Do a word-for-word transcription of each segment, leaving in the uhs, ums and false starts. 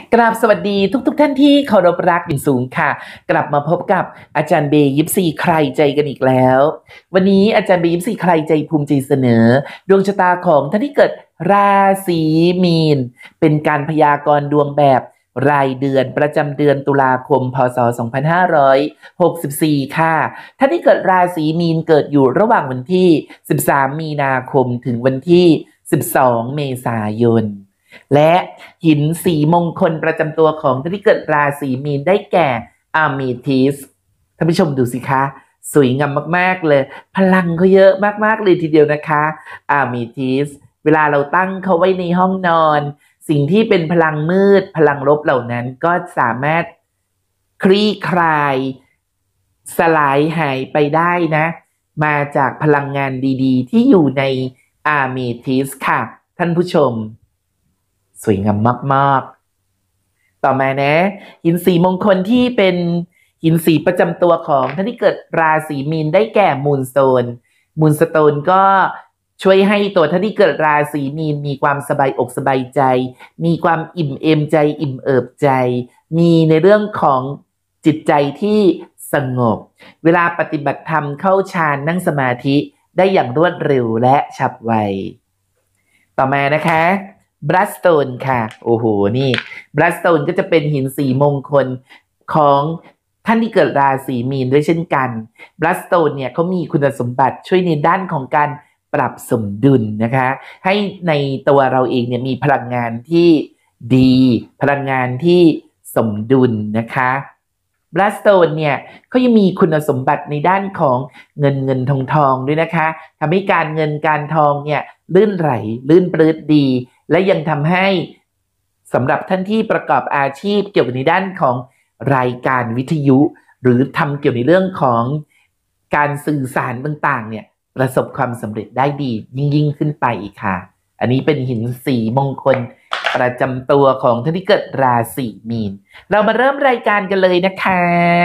กราบสวัสดีทุกๆ ท่านที่เคารพรักอย่างสูงค่ะกลับมาพบกับอาจารย์เบย์ยิปซีใครใจกันอีกแล้ววันนี้อาจารย์เบย์ยิปซีใครใจภูมิใจเสนอดวงชะตาของท่านที่เกิดราศีมีนเป็นการพยากรณ์ดวงแบบรายเดือนประจำเดือนตุลาคมพศสองพันห้าร้อยหกสิบสี่ค่ะท่านที่เกิดราศีมีนเกิดอยู่ระหว่างวันที่สิบสามมีนาคมถึงวันที่สิบสองเมษายนและหินสีมงคลประจำตัวของท่านที่เกิดราศีมีนได้แก่อะเมทิสท่านผู้ชมดูสิคะสวยงามมากๆเลยพลังเขาเยอะมากๆเลยทีเดียวนะคะอะเมทิสเวลาเราตั้งเขาไว้ในห้องนอนสิ่งที่เป็นพลังมืดพลังลบเหล่านั้นก็สามารถคลี่คลายสลายหายไปได้นะมาจากพลังงานดีๆที่อยู่ในอะเมทิสค่ะท่านผู้ชมสวยงามมากๆต่อมานะหินสีมงคลที่เป็นหินสีประจำตัวของท่านที่เกิดราศีมีนได้แก่มูนสโตนมูนสโตนก็ช่วยให้ตัวท่านที่เกิดราศีมีนมีความสบายอกสบายใจมีความอิ่มเอมใจอิ่มเอิบใจมีในเรื่องของจิตใจที่สงบเวลาปฏิบัติธรรมเข้าฌานนั่งสมาธิได้อย่างรวดเร็วและฉับไวต่อมานะคะบลัสโตนค่ะโอ้โหนี่บลัสโตนก็จะเป็นหินสีมงคลของท่านที่เกิดราศีมีนด้วยเช่นกันบลัสโตนเนี่ยเขามีคุณสมบัติช่วยในด้านของการปรับสมดุลนะคะให้ในตัวเราเองเนี่ยมีพลังงานที่ดีพลังงานที่สมดุลนะคะบลัสโตนเนี่ยเขายังมีคุณสมบัติในด้านของเงินเงินทองทองด้วยนะคะทำให้การเงินการทองเนี่ยลื่นไหลลื่นปลื้ดดีและยังทำให้สำหรับท่านที่ประกอบอาชีพเกี่ยวกับในด้านของรายการวิทยุหรือทำเกี่ยวในเรื่องของการสื่อสารต่างๆเนี่ยประสบความสำเร็จได้ดียิ่งยิ่งขึ้นไปอีกค่ะอันนี้เป็นหินสีมงคลประจำตัวของท่านที่เกิดราศีมีนเรามาเริ่มรายการกันเลยนะคะ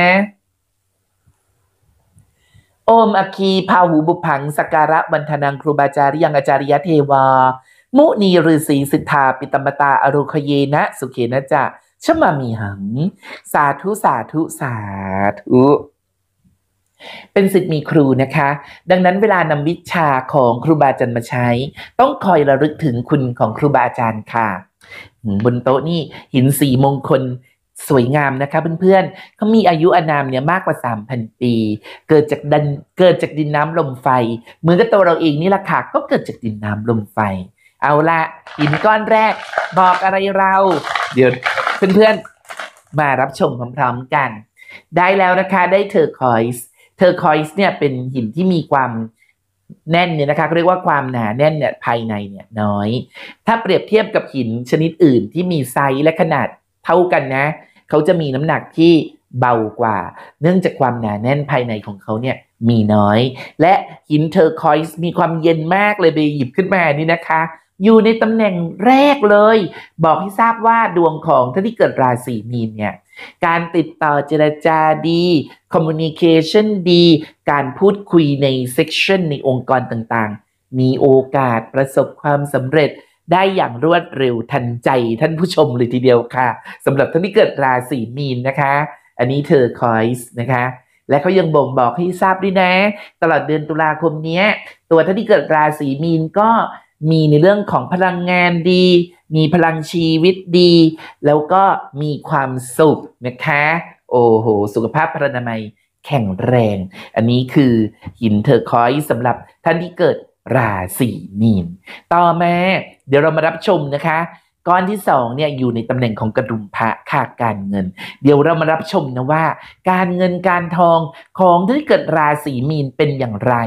โอมอคีพาหูบุพังสการะวันธนังครูบาจาริยังอาจาริยเทวามุนีฤาษีสิทธาปิตมตาอโรคเยนะสุเขนะจะชมามีหังสาธุสาธุสาธุเป็นศิษย์มีครูนะคะดังนั้นเวลานำวิชาของครูบาอาจารย์มาใช้ต้องคอยระลึกถึงคุณของครูบาอาจารย์ค่ะบนโต๊ะนี่หินสีมงคลสวยงามนะคะเพื่อนๆเขามีอายุอานามเนี่ยมากกว่า สามพัน ปีเกิดจากดินเกิดจากดินน้ำลมไฟเหมือนกับตัวเราเองนี่แหละค่ะก็เกิดจากดินน้ำลมไฟเอาละหินก้อนแรกบอกอะไรเราเดี๋ยวเพื่อนๆมารับชมพร้อมๆกันได้แล้วนะคะได้เทอร์คอยส์เทอร์คอยส์เนี่ยเป็นหินที่มีความแน่นเนี่ยนะคะเรียกว่าความหนาแน่นเนี่ยภายในเนี่ยน้อยถ้าเปรียบเทียบกับหินชนิดอื่นที่มีไซส์และขนาดเท่ากันนะเขาจะมีน้ำหนักที่เบากว่าเนื่องจากความหนาแน่นภายในของเขาเนี่ยมีน้อยและหินเทอร์คอยส์มีความเย็นมากเลยไปหยิบขึ้นมานี่นะคะอยู่ในตำแหน่งแรกเลยบอกให้ทราบว่าดวงของท่านที่เกิดราศีมีนเนี่ยการติดต่อเจรจาดี communication ดีการพูดคุยใน section ในองค์กรต่างๆมีโอกาสประสบความสำเร็จได้อย่างรวดเร็วทันใจท่านผู้ชมเลยทีเดียวค่ะสำหรับท่านที่เกิดราศีมีนนะคะอันนี้เทอร์คอยส์นะคะและเขายังบ่งบอกให้ทราบด้วยนะตลอดเดือนตุลาคมนี้ตัวท่านที่เกิดราศีมีนก็มีในเรื่องของพลังงานดีมีพลังชีวิตดีแล้วก็มีความสุขนะคะโอ้โหสุขภาพพรรณนามัยแข็งแรงอันนี้คือหินเทอร์คอยส์สำหรับท่านที่เกิดราศีมีนต่อมาเดี๋ยวเรามารับชมนะคะก้อนที่สองเนี่ยอยู่ในตำแหน่งของกระดุมพระค่าการเงินเดี๋ยวเรามารับชมนะว่าการเงินการทองของท่านที่เกิดราศีมีนเป็นอย่างไร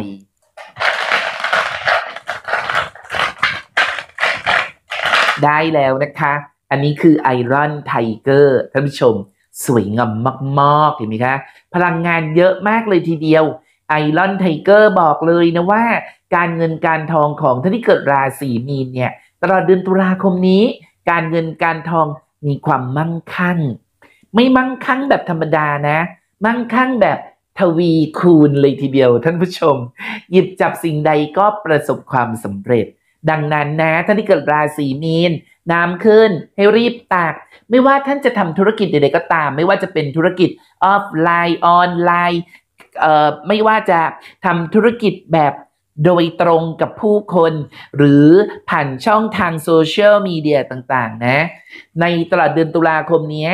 ได้แล้วนะคะอันนี้คือไอรอนไทเกอร์ท่านผู้ชมสวยงามมากๆเห็นไหมคะพลังงานเยอะมากเลยทีเดียวไอรอนไทเกอร์บอกเลยนะว่าการเงินการทองของท่านที่เกิดราศีมีนเนี่ยตลอดเดือนตุลาคมนี้การเงินการทองมีความมั่งคั่งไม่มั่งคั่งแบบธรรมดานะมั่งคั่งแบบทวีคูณเลยทีเดียวท่านผู้ชมหยิบจับสิ่งใดก็ประสบความสำเร็จดังนั้นนะท่านที่เกิดราศีมีนน้ำขึ้นให้รีบตักไม่ว่าท่านจะทำธุรกิจใดๆก็ตามไม่ว่าจะเป็นธุรกิจออฟไลน์ออนไลน์เอ่อไม่ว่าจะทำธุรกิจแบบโดยตรงกับผู้คนหรือผ่านช่องทางโซเชียลมีเดียต่างๆนะในตลอดเดือนตุลาคมนี้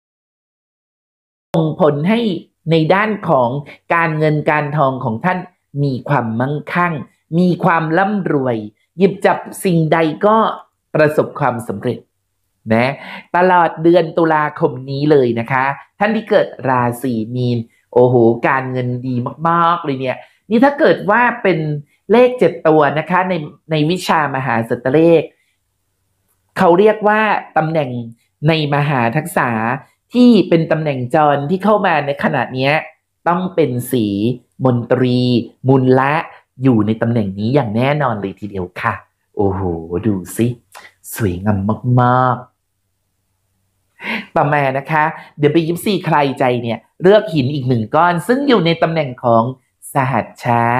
ส่งผลให้ในด้านของการเงินการทองของท่านมีความมั่งคั่งมีความร่ำรวยหยิบจับสิ่งใดก็ประสบความสำเร็จนะตลอดเดือนตุลาคมนี้เลยนะคะท่านที่เกิดราศีมีนโอ้โหการเงินดีมากๆเลยเนี่ยนี่ถ้าเกิดว่าเป็นเลขเจ็ดตัวนะคะในในวิชามหาสัตเลขเขาเรียกว่าตำแหน่งในมหาทักษะที่เป็นตำแหน่งจรที่เข้ามาในขณะนี้ต้องเป็นสีมนตรีมุลละอยู่ในตำแหน่งนี้อย่างแน่นอนเลยทีเดียวค่ะโอ้โหดูสิสวยงามมากๆต่อมานะคะเดี๋ยวไปยิปซีใครใจเนี่ยเลือกหินอีกหนึ่งก้อนซึ่งอยู่ในตำแหน่งของสหัชชะ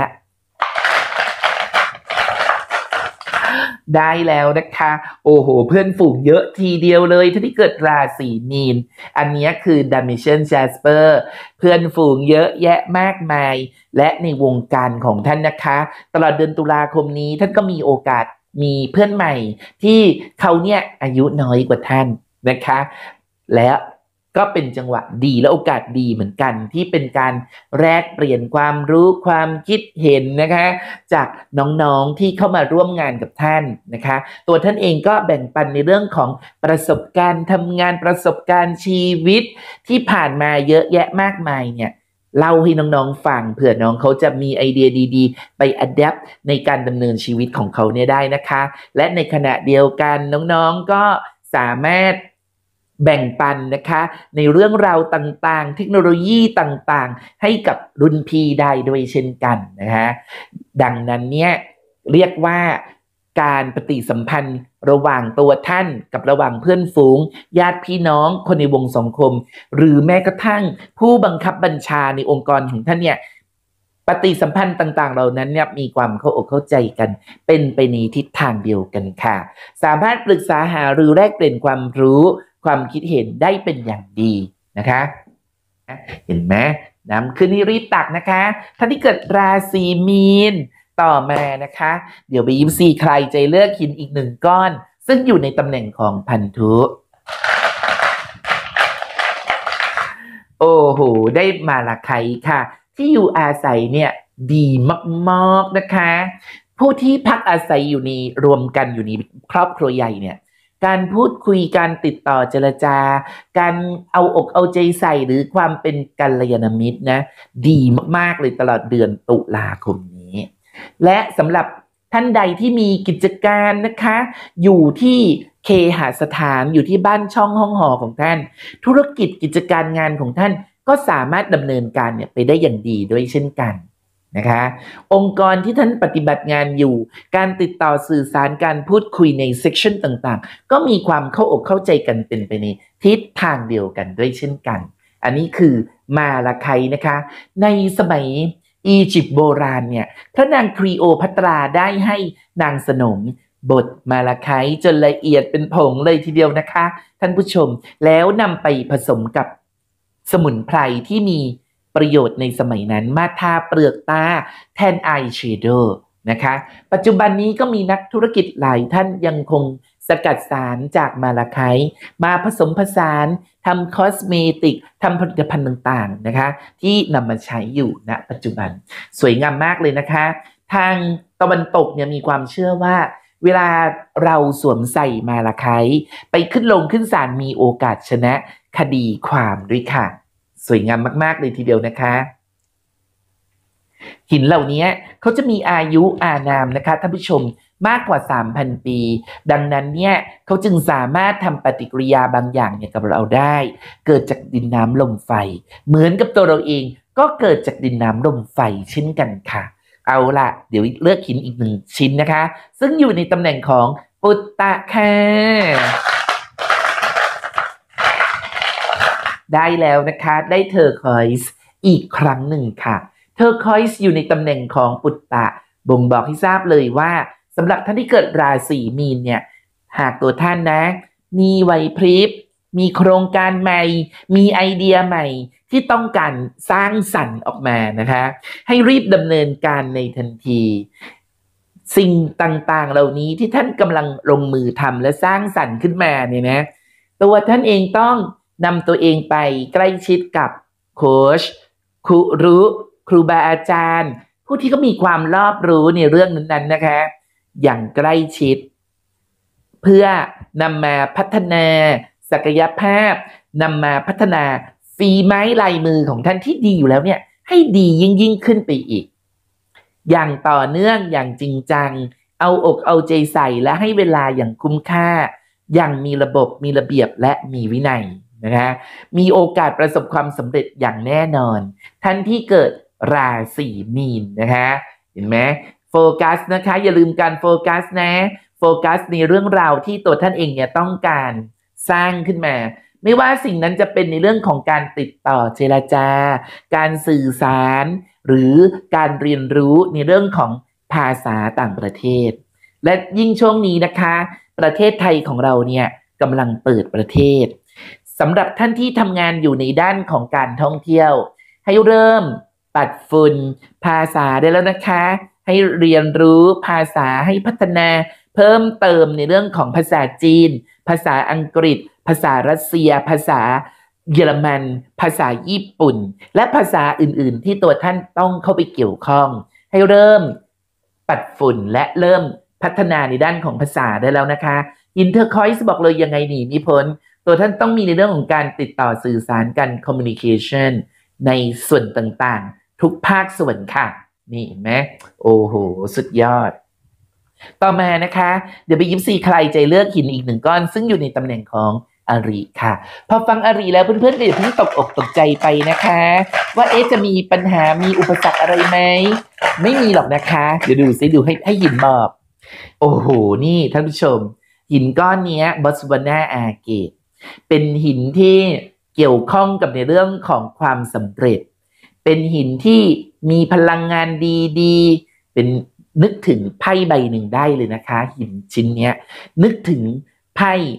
ได้แล้วนะคะโอ้โหเพื่อนฝูงเยอะทีเดียวเลยที่เกิดราศีมีนอันนี้คือ Dimension Jasper เพื่อนฝูงเยอะแยะมากมายและในวงการของท่านนะคะตลอดเดือนตุลาคมนี้ท่านก็มีโอกาสมีเพื่อนใหม่ที่เขาเนี่ยอายุน้อยกว่าท่านนะคะและก็เป็นจังหวะดีและโอกาสดีเหมือนกันที่เป็นการแลกเปลี่ยนความรู้ความคิดเห็นนะคะจากน้องๆที่เข้ามาร่วมงานกับท่านนะคะตัวท่านเองก็แบ่งปันในเรื่องของประสบการณ์ทำงานประสบการณ์ชีวิตที่ผ่านมาเยอะแยะมากมายเนี่ยเล่าให้น้องๆฟังเผื่อน้องเขาจะมีไอเดียดีๆไปอัดแอปในการดำเนินชีวิตของเขาเนี่ยได้นะคะและในขณะเดียวกันน้องๆก็สามารถแบ่งปันนะคะในเรื่องราวต่างๆเทคโนโลยีต่างๆให้กับรุ่นพี่ได้ด้วยเช่นกันนะคะดังนั้นเนี่ยเรียกว่าการปฏิสัมพันธ์ระหว่างตัวท่านกับระหว่างเพื่อนฝูงญาติพี่น้องคนในวงสังคมหรือแม้กระทั่งผู้บังคับบัญชาในองค์กรของท่านเนี่ยปฏิสัมพันธ์ต่างๆเหล่านั้นเนี่ยมีความเข้าอกเข้าใจกันเป็นไปในทิศทางเดียวกันค่ะสามารถปรึกษาหารือแลกเปลี่ยนความรู้ความคิดเห็นได้เป็นอย่างดีนะคะเห็นไหมน้ำขึ้นให้รีบตักนะคะท่านที่เกิดราศีมีนต่อมานะคะเดี๋ยวไปยิปซีใครใจเลือกหินอีกหนึ่งก้อนซึ่งอยู่ในตำแหน่งของพันธุโอ้โหได้มาละไคค่ะที่อยู่อาศัยเนี่ยดีมากๆนะคะผู้ที่พักอาศัยอยู่ในรวมกันอยู่ในครอบครัวใหญ่เนี่ยการพูดคุยการติดต่อเจรจาการเอาอกเอาใจใส่หรือความเป็นกัลยาณมิตรนะดีมากๆเลยตลอดเดือนตุลาคมนี้และสำหรับท่านใดที่มีกิจการนะคะอยู่ที่เคหสถานอยู่ที่บ้านช่องห้องหอของท่านธุรกิจกิจการงานของท่านก็สามารถดำเนินการเนี่ยไปได้อย่างดีด้วยเช่นกันนะคะองค์กรที่ท่านปฏิบัติงานอยู่การติดต่อสื่อสารการพูดคุยในเซกชันต่างๆก็มีความเข้าอกเข้าใจกันเป็นไปในทิศทางเดียวกันด้วยเช่นกันอันนี้คือมาลาไคนะคะในสมัยอียิปต์โบราณเนี่ยพระนางคลีโอพัตราได้ให้นางสนมบทมาลาไคจนละเอียดเป็นผงเลยทีเดียวนะคะท่านผู้ชมแล้วนำไปผสมกับสมุนไพรที่มีประโยชน์ในสมัยนั้นมาทาเปลือกตาแทนอายแชโดว์นะคะปัจจุบันนี้ก็มีนักธุรกิจหลายท่านยังคงสกัดสารจากมาลาไคมาผสมผสานทำคอสเมติกทำผลิตภัณฑ์ต่างๆนะคะที่นำมาใช้อยู่ณปัจจุบันสวยงามมากเลยนะคะทางตะวันตกเนี่ยมีความเชื่อว่าเวลาเราสวมใส่มาลาไคไปขึ้นลงขึ้นศาลมีโอกาสชนะคดีความด้วยค่ะสวยงามมากๆเลยทีเดียวนะคะหินเหล่านี้เขาจะมีอายุอานามนะคะท่านผู้ชมมากกว่า สามพัน ปีดังนั้นเนี่ยเขาจึงสามารถทำปฏิกิริยาบางอย่างเนี่ยกับเราได้เกิดจากดินน้ำลมไฟเหมือนกับตัวเราเองก็เกิดจากดินน้ำลมไฟเช่นกันค่ะเอาล่ะเดี๋ยวเลือกหินอีกหนึ่งชิ้นนะคะซึ่งอยู่ในตำแหน่งของปุตตะค่ะได้แล้วนะคะได้เทอร์คอยส์อีกครั้งหนึ่งค่ะเทอร์คอยส์อยู่ในตำแหน่งของปุตตะบ่งบอกให้ทราบเลยว่าสำหรับท่านที่เกิดราศีมีนเนี่ยหากตัวท่านนะมีไหวพริบมีโครงการใหม่มีไอเดียใหม่ที่ต้องการสร้างสรรค์ออกมานะคะให้รีบดำเนินการในทันทีสิ่งต่างๆเหล่านี้ที่ท่านกำลังลงมือทำและสร้างสรรค์ขึ้นมาเนี่ยนะตัวท่านเองต้องนำตัวเองไปใกล้ชิดกับโค้ชครูรู้ครูบาอาจารย์ผู้ที่เขามีความรอบรู้ในเรื่องนั้นๆนะคะอย่างใกล้ชิดเพื่อนำมาพัฒนาศักยภาพนำมาพัฒนาฝีไม้ลายมือของท่านที่ดีอยู่แล้วเนี่ยให้ดียิ่งยิ่งขึ้นไปอีกอย่างต่อเนื่องอย่างจริงจังเอาอกเอาใจใส่และให้เวลาอย่างคุ้มค่าอย่างมีระบบมีระเบียบและมีวินัยนะคะมีโอกาสประสบความสำเร็จอย่างแน่นอนท่านที่เกิดราศีมีนนะคะเห็นไหมโฟกัสนะคะอย่าลืมการโฟกัสนะโฟกัสในเรื่องราวที่ตัวท่านเองเนี่ยต้องการสร้างขึ้นมาไม่ว่าสิ่งนั้นจะเป็นในเรื่องของการติดต่อเจรจาการสื่อสารหรือการเรียนรู้ในเรื่องของภาษาต่างประเทศและยิ่งช่วงนี้นะคะประเทศไทยของเราเนี่ยกำลังเปิดประเทศสำหรับท่านที่ทำงานอยู่ในด้านของการท่องเที่ยวให้เริ่มปัดฝุ่นภาษาได้แล้วนะคะให้เรียนรู้ภาษาให้พัฒนาเพิ่มเติมในเรื่องของภาษาจีนภาษาอังกฤษภาษารัสเซียภาษาเยอรมันภาษาญี่ปุ่นและภาษาอื่นๆที่ตัวท่านต้องเข้าไปเกี่ยวข้องให้เริ่มปัดฝุ่นและเริ่มพัฒนาในด้านของภาษาได้แล้วนะคะอินเทอร์คอยส์บอกเลยยังไงหนีไม่พ้นตัวท่านต้องมีในเรื่องของการติดต่อสื่อสารกัน communication ในส่วนต่างๆทุกภาคส่วนค่ะนี่เห็นไหมโอ้โหสุดยอดต่อมานะคะเดี๋ยวไปยิปซีใครใจเลือกหินอีกหนึ่งก้อนซึ่งอยู่ในตำแหน่งของอารีค่ะพอฟังอารีแล้วเพื่อนๆก็อย่าเพิ่งตกอกตกใจไปนะคะว่าเอ๊ะจะมีปัญหามีอุปสรรคอะไรไหมไม่มีหรอกนะคะเดี๋ยวดูซิดูให้ให้หินบอกโอ้โหนี่ท่านผู้ชมหินก้อนนี้บอสวานาอาเกตเป็นหินที่เกี่ยวข้องกับในเรื่องของความสำเร็จเป็นหินที่มีพลังงานดีๆเป็นนึกถึงไพ่ใบหนึ่งได้เลยนะคะหินชิ้นนี้นึกถึงไพ่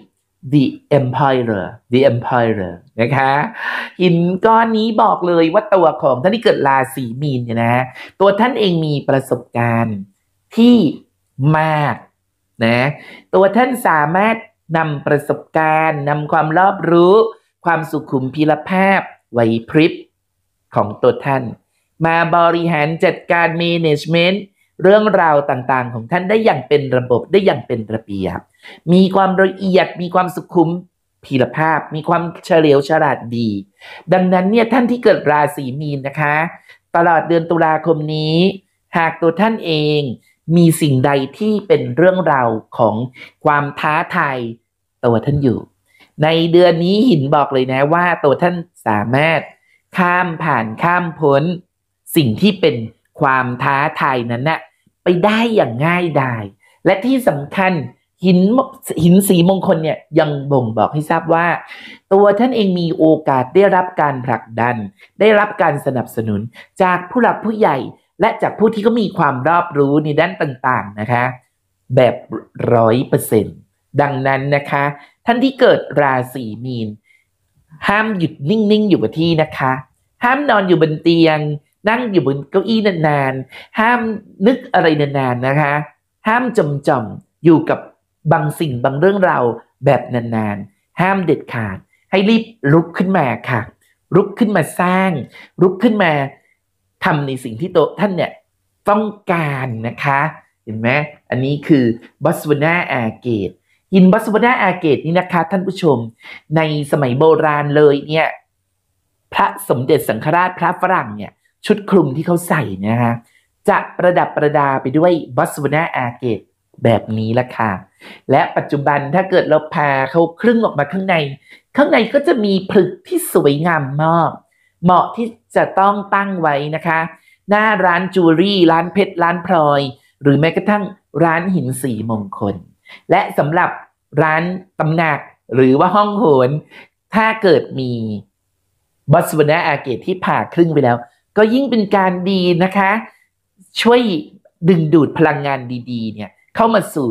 The Emperor The Emperor นะคะหินก้อนนี้บอกเลยว่าตัวของท่านที่เกิดราศีมีนเนี่ยนะตัวท่านเองมีประสบการณ์ที่มากนะตัวท่านสามารถนำประสบการณ์นำความรอบรู้ความสุขุมพีรภาพไหวพริบของตัวท่านมาบริหารจัดการ management เรื่องราวต่างๆของท่านได้อย่างเป็นระบบได้อย่างเป็นระเบียบมีความละเอียดมีความสุขุมพีรภาพมีความเฉลียวฉลาดดีดังนั้นเนี่ยท่านที่เกิดราศีมีนนะคะตลอดเดือนตุลาคมนี้หากตัวท่านเองมีสิ่งใดที่เป็นเรื่องราวของความท้าทายตัวท่านอยู่ในเดือนนี้หินบอกเลยนะว่าตัวท่านสามารถข้ามผ่านข้ามพ้นสิ่งที่เป็นความท้าทายนั้นนะไปได้อย่างง่ายดายและที่สำคัญหินหินสีมงคลเนี่ยยังบ่งบอกให้ทราบว่าตัวท่านเองมีโอกาสได้รับการผลักดันได้รับการสนับสนุนจากผู้หลักผู้ใหญ่และจากผู้ที่เขามีความรอบรู้ในด้านต่างๆนะคะแบบร้อยเปอร์เซ็นต์ดังนั้นนะคะท่านที่เกิดราศีมีนห้ามหยุดนิ่งๆอยู่กับที่นะคะห้ามนอนอยู่บนเตียงนั่งอยู่บนเก้าอี้นานๆห้ามนึกอะไรนานๆนะคะห้ามจมจมอยู่กับบางสิ่งบางเรื่องราวแบบนานๆห้ามเด็ดขาดให้รีบลุกขึ้นมาค่ะลุกขึ้นมาสร้างลุกขึ้นมาทำในสิ่งที่ตัวท่านเนี่ยต้องการนะคะเห็นไหมอันนี้คือบอสวานาอาเกตหินบอสวานาอาเกตนี่นะคะท่านผู้ชมในสมัยโบราณเลยเนี่ยพระสมเด็จสังฆราชพระฝรั่งเนี่ยชุดคลุมที่เขาใส่นะคะจะประดับประดาไปด้วยบอสวานาอาเกตแบบนี้ละค่ะและปัจจุบันถ้าเกิดเราพาเขาครึ่งออกมาข้างในข้างในก็จะมีผลึกที่สวยงามมากเหมาะที่จะต้องตั้งไว้นะคะหน้าร้านจูเวลรี่ร้านเพชรร้านพลอยหรือแม้กระทั่งร้านหินสีมงคลและสำหรับร้านตำหนักหรือว่าห้องโหรถ้าเกิดมีบอสวานาอาเกตที่ผ่าครึ่งไปแล้วก็ยิ่งเป็นการดีนะคะช่วยดึงดูดพลังงานดีๆเนี่ยเข้ามาสู่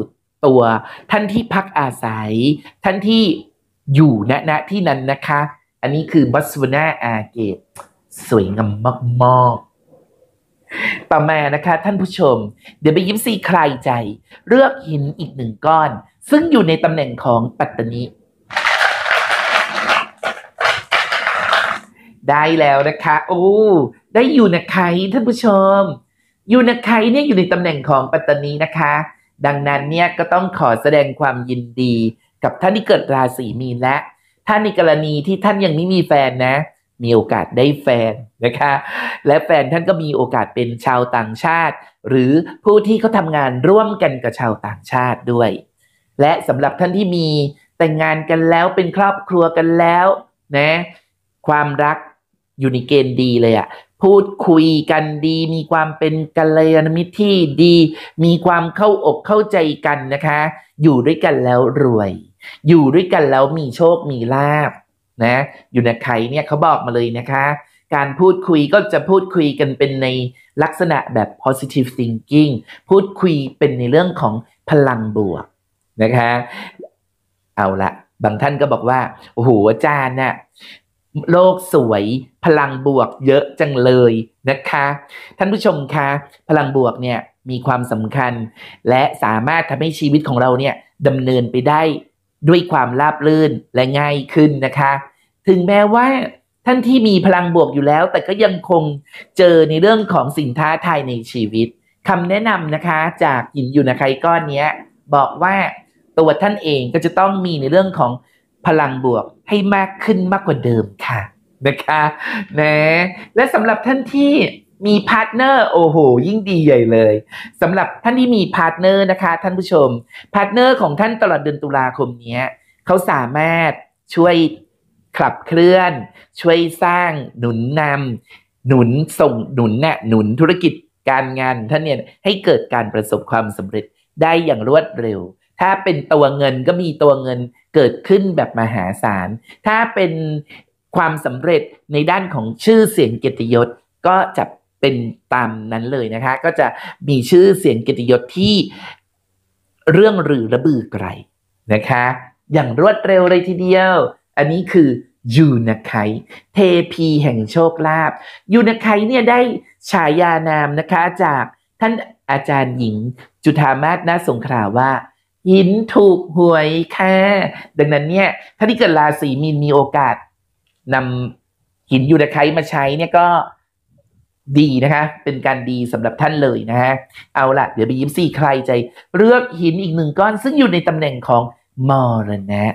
ตัวท่านที่พักอาศัยท่านที่อยู่ณณที่นั้นนะคะอันนี้คือบัสวนาอาเกตสวยงามมากๆต่อมานะคะท่านผู้ชมเดี๋ยวไปยิปซีใครใจเลือกหินอีกหนึ่งก้อนซึ่งอยู่ในตำแหน่งของปัตตานีได้แล้วนะคะโอ้ได้อยู่นะไคท่านผู้ชมอยู่นะไคเนี่ยอยู่ในตำแหน่งของปัตตานีนะคะดังนั้นเนี่ยก็ต้องขอแสดงความยินดีกับท่านที่เกิดราศีมีนและท่านในกรณีที่ท่านยังไม่มีแฟนนะมีโอกาสได้แฟนนะคะและแฟนท่านก็มีโอกาสเป็นชาวต่างชาติหรือผู้ที่เขาทำงานร่วมกันกับชาวต่างชาติด้วยและสำหรับท่านที่มีแต่งงานกันแล้วเป็นครอบครัวกันแล้วนะความรักอยู่ในเกณฑ์ดีเลยอะพูดคุยกันดีมีความเป็นกัลยาณมิตรที่ดีมีความเข้าอกเข้าใจกันนะคะอยู่ด้วยกันแล้วรวยอยู่ด้วยกันแล้วมีโชคมีลาภนะอยู่ในใครเนี่ยเขาบอกมาเลยนะคะการพูดคุยก็จะพูดคุยกันเป็นในลักษณะแบบ positive thinking พูดคุยเป็นในเรื่องของพลังบวกนะคะเอาละบางท่านก็บอกว่าโอ้โหอาจารย์น่ะโลกสวยพลังบวกเยอะจังเลยนะคะท่านผู้ชมคะพลังบวกเนี่ยมีความสำคัญและสามารถทำให้ชีวิตของเราเนี่ยดำเนินไปได้ด้วยความราบรื่นและง่ายขึ้นนะคะถึงแม้ว่าท่านที่มีพลังบวกอยู่แล้วแต่ก็ยังคงเจอในเรื่องของสิ่งท้าทายในชีวิตคำแนะนำนะคะจากหินอยู่นะใครก้อนนี้บอกว่าตัวท่านเองก็จะต้องมีในเรื่องของพลังบวกให้มากขึ้นมากกว่าเดิมค่ะนะคะนะและสำหรับท่านที่มีพาร์ทเนอร์โอ้โหยิ่งดีใหญ่เลยสำหรับท่านที่มีพาร์ทเนอร์นะคะท่านผู้ชมพาร์ทเนอร์ของท่านตลอดเดือนตุลาคมนี้เขาสามารถช่วยขับเคลื่อนช่วยสร้างหนุนนำหนุนส่งหนุนน่ะหนุนธุรกิจการงานท่านเนี่ยให้เกิดการประสบความสำเร็จได้อย่างรวดเร็วถ้าเป็นตัวเงินก็มีตัวเงินเกิดขึ้นแบบมหาศาลถ้าเป็นความสำเร็จในด้านของชื่อเสียงเกียรติยศก็จะเป็นตามนั้นเลยนะคะก็จะมีชื่อเสียงเกียรติยศที่เรื่องหรือระบือไกลนะคะอย่างรวดเร็วเลยทีเดียวอันนี้คือยูนาไคเทพีแห่งโชคลาภยูนาไคเนี่ยได้ฉายานามนะคะจากท่านอาจารย์หญิงจุฑามาศนาสงขลาว่าหินถูกหวยค่ะดังนั้นเนี่ยถ้าที่เกิดราศีมีนมีโอกาสนำหินยูนาไคมาใช้เนี่ยก็ดีนะคะเป็นการดีสำหรับท่านเลยนะฮะเอาล่ะเดี๋ยวไปยิ้มสี่ใครใจเลือกหินอีกหนึ่งก้อนซึ่งอยู่ในตำแหน่งของมรณะ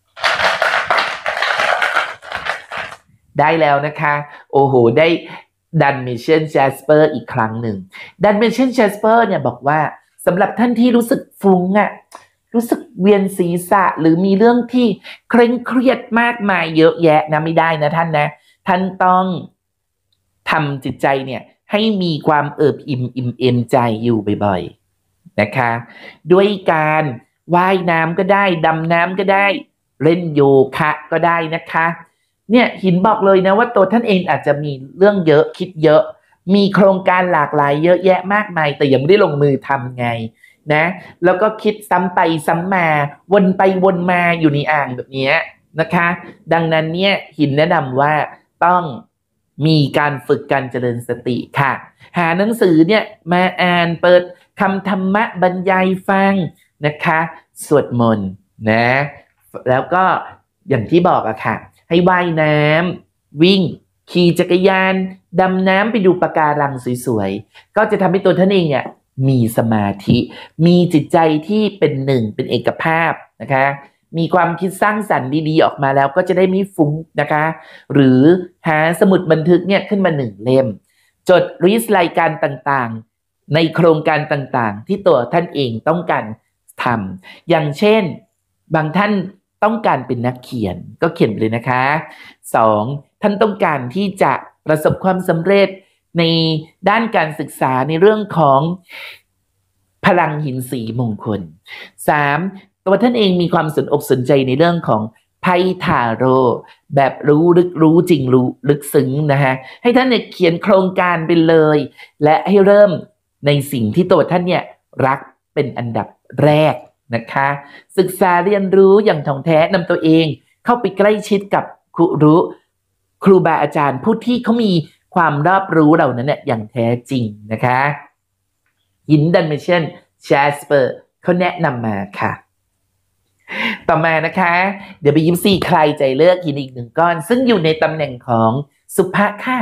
ได้แล้วนะคะโอ้โหได้ดันเมเชนแจสเปอร์อีกครั้งหนึ่งดันเมเชนแจสเปอร์เนี่ยบอกว่าสำหรับท่านที่รู้สึกฟุ้งอ่ะรู้สึกเวียนศีรษะหรือมีเรื่องที่เคร่งเครียดมากมายเยอะแยะนะไม่ได้นะท่านนะท่านต้องทำจิตใจเนี่ยให้มีความเอิบอิ่มอิ่มเอมใจอยู่บ่อยๆนะคะด้วยการว่ายน้ำก็ได้ดำน้ำก็ได้เล่นโยคะก็ได้นะคะเนี่ยหินบอกเลยนะว่าตัวท่านเองอาจจะมีเรื่องเยอะคิดเยอะมีโครงการหลากหลายเยอะแยะมากมายแต่ยังไม่ได้ลงมือทำไงนะแล้วก็คิดซ้ำไปซ้ำมาวนไปวนมาอยู่ในอ่างแบบนี้นะคะดังนั้นเนี่ยหินแนะนำว่าต้องมีการฝึกการเจริญสติค่ะหาหนังสือเนี่ยมาอ่านเปิดคำธรรมะบรรยายฟังนะคะสวดมนต์นะแล้วก็อย่างที่บอกอะค่ะให้ว่ายน้ำวิ่งขี่จักรยานดำน้ำไปดูปะการังสวยๆก็จะทำให้ตัวท่านเองเนี่ยมีสมาธิมีจิตใจที่เป็นหนึ่งเป็นเอกภาพนะคะมีความคิดสร้างสรรค์ดีๆออกมาแล้วก็จะได้ไม่ฟุ้งนะคะหรือหาสมุดบันทึกเนี่ยขึ้นมาหนึ่งเล่มจดลิสต์รายการต่างๆในโครงการต่างๆที่ตัวท่านเองต้องการทำอย่างเช่นบางท่านต้องการเป็นนักเขียนก็เขียนไปเลยนะคะสองท่านต้องการที่จะประสบความสำเร็จในด้านการศึกษาในเรื่องของพลังหินสีมงคลสามตัวท่านเองมีความสนอกสนใจในเรื่องของไพ่ทาโร่แบบรู้ลึกรู้จริงรู้ลึกซึ้งนะฮะให้ท่านเนี่ยเขียนโครงการไปเลยและให้เริ่มในสิ่งที่ตัวท่านเนี่ยรักเป็นอันดับแรกนะคะศึกษาเรียนรู้อย่างถ่องแท้นำตัวเองเข้าไปใกล้ชิดกับครูรู้ครูบาอาจารย์ผู้ที่เขามีความรอบรู้เหล่านั้นเนี่ยอย่างแท้จริงนะคะหินดันเมชันแจสเปอร์เขาแนะนำมาค่ะต่อมานะคะเดี๋ยวไปยิ้มสี่ใครใจเลือกหินอีกหนึ่งก้อนซึ่งอยู่ในตำแหน่งของสุภะค่ะ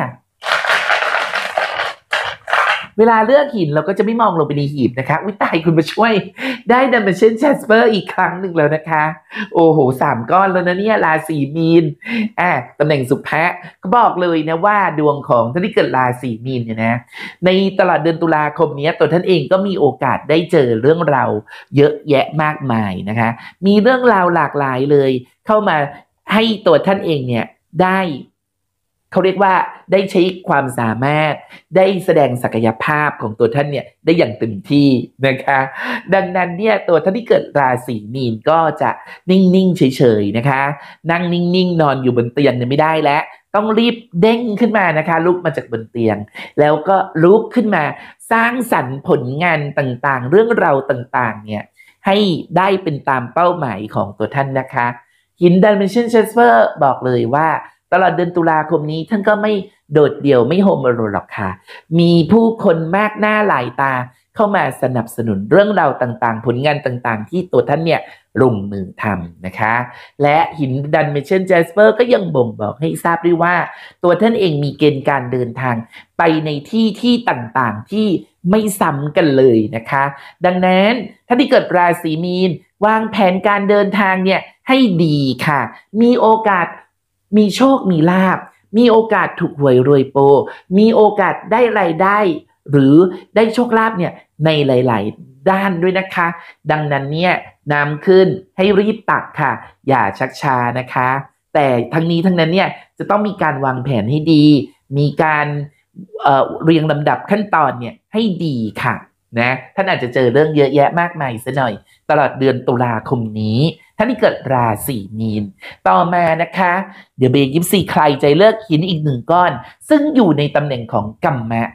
เวลาเลือกหินเราก็จะไม่มองลงไปในหีบนะคะวิตายคุณมาช่วยได้ดันเมชันแจสเปอร์อีกครั้งหนึ่งแล้วนะคะโอ้โหสามก้อนแล้วนะเนี่ยราศีมีนอ่าตำแหน่งสุภะก็บอกเลยนะว่าดวงของท่านที่เกิดราศีมีนเนี่ยนะในตลอดเดือนตุลาคมนี้ตัวท่านเองก็มีโอกาสได้เจอเรื่องราวเยอะแยะมากมายนะคะมีเรื่องราวหลากหลายเลยเข้ามาให้ตัวท่านเองเนี่ยได้เขาเรียกว่าได้ใช้ความสามารถได้แสดงศักยภาพของตัวท่านเนี่ยได้อย่างเต็มที่นะคะดังนั้นเนี่ยตัวท่านที่เกิดราศีมีนก็จะนิ่งๆเฉยๆนะคะนั่งนิ่งๆนอนอยู่บนเตียงเนี่ยไม่ได้แล้วต้องรีบเด้งขึ้นมานะคะลุกมาจากบนเตียงแล้วก็ลุกขึ้นมาสร้างสรรค์ผลงานต่างๆเรื่องราวต่างๆเนี่ยให้ได้เป็นตามเป้าหมายของตัวท่านนะคะหินดันเมชันแจสเปอร์บอกเลยว่าตลอดเดือนตุลาคมนี้ท่านก็ไม่โดดเดี่ยวไม่โฮมโรหรอกค่ะมีผู้คนมากหน้าหลายตาเข้ามาสนับสนุนเรื่องราวต่างๆผลงานต่างๆที่ตัวท่านเนี่ยลงมือทำนะคะและหินดันเมชันแจสเปอร์ก็ยังบ่งบอกให้ทราบด้วยว่าตัวท่านเองมีเกณฑ์การเดินทางไปในที่ที่ต่างๆที่ไม่ซ้ำกันเลยนะคะดังนั้นท่านที่เกิดราศีมีนวางแผนการเดินทางเนี่ยให้ดีค่ะมีโอกาสมีโชคมีลาภมีโอกาสถูกหวยรวยโปมีโอกาสได้รายได้หรือได้โชคลาภเนี่ยในหลายๆด้านด้วยนะคะดังนั้นเนี่ยนำขึ้นให้รีบตักค่ะอย่าชักช้านะคะแต่ทั้งนี้ทั้งนั้นเนี่ยจะต้องมีการวางแผนให้ดีมีการเอ่อเรียงลำดับขั้นตอนเนี่ยให้ดีค่ะนะท่านอาจจะเจอเรื่องเยอะแยะมากมายซะหน่อยตลอดเดือนตุลาคมนี้ท่านที่เกิดราศีมีนต่อมานะคะเดี๋ยวเบย์ยิปซีใครใจเลือกหินอีกหนึ่งก้อนซึ่งอยู่ในตำแหน่งของกัมมะ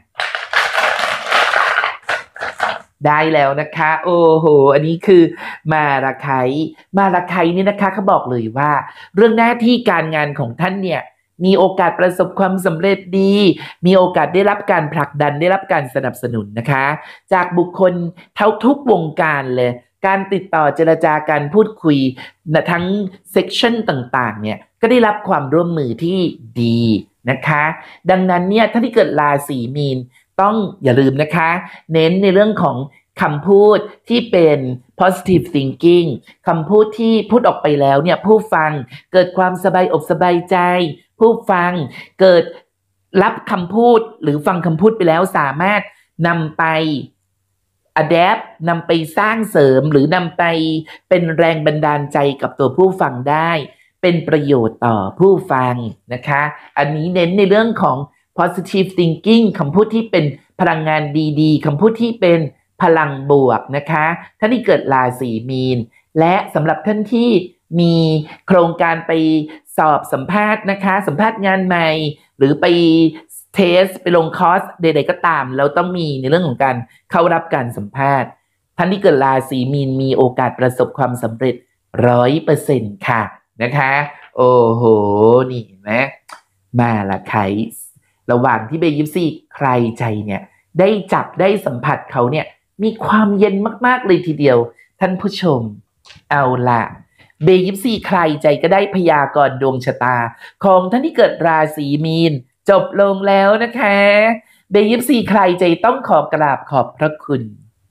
ได้แล้วนะคะโอ้โหอันนี้คือมาราไคมาราไคนี่นะคะเขาบอกเลยว่าเรื่องหน้าที่การงานของท่านเนี่ยมีโอกาสประสบความสำเร็จดีมีโอกาสได้รับการผลักดันได้รับการสนับสนุนนะคะจากบุคคลเท่าทุกวงการเลยการติดต่อเจรจาการพูดคุยทั้งเซกชันต่างๆเนี่ยก็ได้รับความร่วมมือที่ดีนะคะดังนั้นเนี่ยถ้าที่เกิดราศีมีนต้องอย่าลืมนะคะเน้นในเรื่องของคำพูดที่เป็น positive thinking คำพูดที่พูดออกไปแล้วเนี่ยผู้ฟังเกิดความสบายอกสบายใจผู้ฟังเกิดรับคำพูดหรือฟังคำพูดไปแล้วสามารถนำไปadapt นำไปสร้างเสริมหรือนำไปเป็นแรงบันดาลใจกับตัวผู้ฟังได้เป็นประโยชน์ต่อผู้ฟังนะคะอันนี้เน้นในเรื่องของ positive thinking คำพูดที่เป็นพลังงานดีๆคำพูดที่เป็นพลังบวกนะคะท่านที่เกิดราศีมีนและสำหรับท่านที่มีโครงการไปสอบสัมภาษณ์นะคะสัมภาษณ์งานใหม่หรือไปเทสไปลงคอร์สใดๆก็ตามแล้วต้องมีในเรื่องของการเข้ารับการสัมภาษณ์ท่านที่เกิดราศีมีนมีโอกาสประสบความสำเร็จร้อยเปอร์เซ็นต์ค่ะนะคะโอ้โหนี่เห็นไหมมาละใครระหว่างที่เบยิปซี่ใครใจเนี่ยได้จับได้สัมผัสเขาเนี่ยมีความเย็นมากๆเลยทีเดียวท่านผู้ชมเอาละเบยิปซี่ใครใจก็ได้พยากรณ์ดวงชะตาของท่านที่เกิดราศีมีนจบลงแล้วนะคะเบยิปซีใครใจต้องขอกราบขอบพระคุณ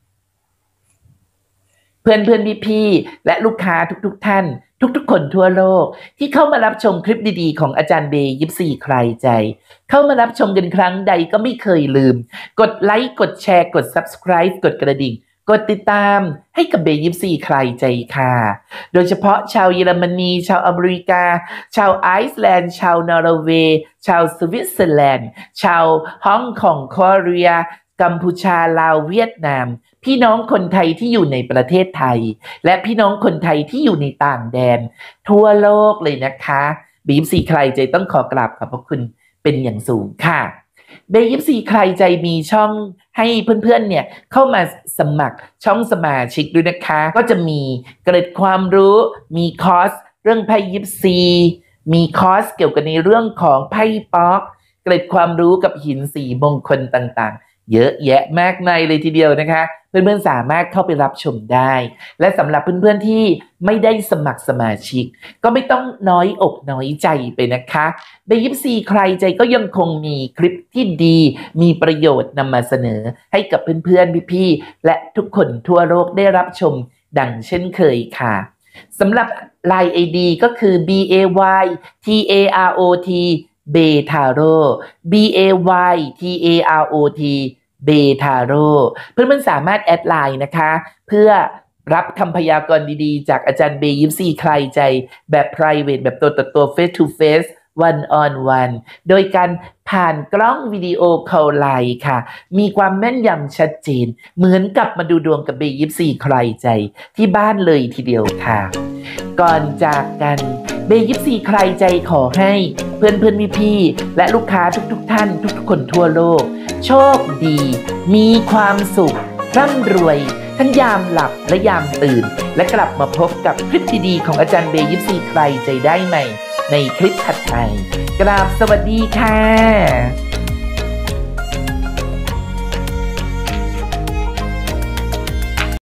เพื่อนเพื่อนพี่พี่และลูกค้าทุกๆ ท่านทุกๆคนทั่วโลกที่เข้ามารับชมคลิปดีๆของอาจารย์เบยิปซีใครใจเข้ามารับชมกันครั้งใดก็ไม่เคยลืมกดไลค์กดแชร์กด ซับสไครบ์ กดกระดิ่งกดติดตามให้กับเบยิปซีใครใจค่ะโดยเฉพาะชาวเยอรมนีชาวอเมริกาชาวไอซ์แลนด์ชาวนอร์เวย์ชาวสวิตเซอร์แลนด์ชาวฮ่องกงเกาหลีกัมพูชาลาวเวียดนามพี่น้องคนไทยที่อยู่ในประเทศไทยและพี่น้องคนไทยที่อยู่ในต่างแดนทั่วโลกเลยนะคะบีมซีใครใจต้องขอกราบขอบพระคุณเป็นอย่างสูงค่ะเบย์ยิปซีใครใจมีช่องให้เพื่อนๆเนี่ยเข้ามาสมัครช่องสมาชิกด้วยนะคะก็จะมีเกร็ดความรู้มีคอร์สเรื่องไพ่ยิปซีมีคอร์สเกี่ยวกับในเรื่องของไพ่ป๊อกเกร็ดความรู้กับหินสีมงคลต่างๆเยอะแยะมากมายเลยทีเดียวนะคะเพื่อนๆสามารถเข้าไปรับชมได้และสำหรับเพื่อนๆที่ไม่ได้สมัครสมาชิกก็ไม่ต้องน้อยอกน้อยใจไปนะคะเบย์ยิปซีใครใจก็ยังคงมีคลิปที่ดีมีประโยชน์นำมาเสนอให้กับเพื่อนๆพี่ๆและทุกคนทั่วโลกได้รับชมดังเช่นเคยค่ะสำหรับ ไลน์ ไอ ดี ก็คือ B A Y T A R O T เบทาโร่ B A Y T A R O T เบทาโร่เพื่อนๆสามารถแอดไลน์นะคะเพื่อรับคำพยากรณ์ดีๆจากอาจารย์เบย์ยิปซีใครใจแบบ private แบบตัวต่อตัว face to face one on one โดยการผ่านกล้องวิดีโอคอลไลน์ค่ะมีความแม่นยำชัดเจนเหมือนกับมาดูดวงกับเบย์ยิปซีใครใจที่บ้านเลยทีเดียวค่ะก่อนจากกันเบย์ยิปซีใครใจขอให้เพื่อนเพื่อนพี่พี่และลูกค้าทุกๆ ท่านทุกๆคนทั่วโลกโชคดีมีความสุขร่ำรวยทั้งยามหลับและยามตื่นและกลับมาพบกับคลิปดีๆของอาจารย์เบย์ยิปซีใครใจได้ใหม่ในคลิปถัดไปกราบสวัสดีค่ะ